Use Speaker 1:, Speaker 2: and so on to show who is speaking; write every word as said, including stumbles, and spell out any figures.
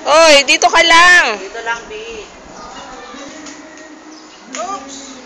Speaker 1: Oy, dito ka lang.
Speaker 2: Dito lang, B. Oops!